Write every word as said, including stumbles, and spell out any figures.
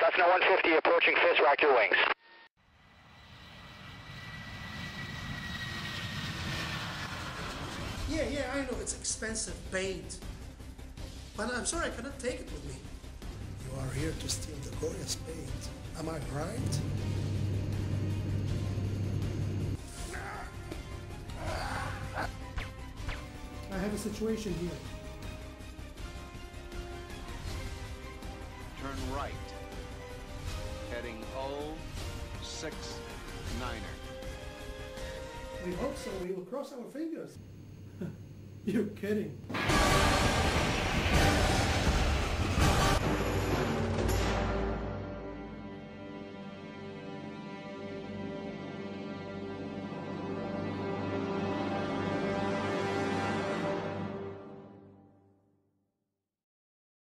Cessna one fifty approaching Fisk, rack your wings. Yeah, yeah, I know it's expensive paint. But I'm sorry, I cannot take it with me. You are here to steal the Goya's paint. Am I right? I have a situation here. Turn right. Heading oh six niner. We hope so. We will cross our fingers. You're kidding.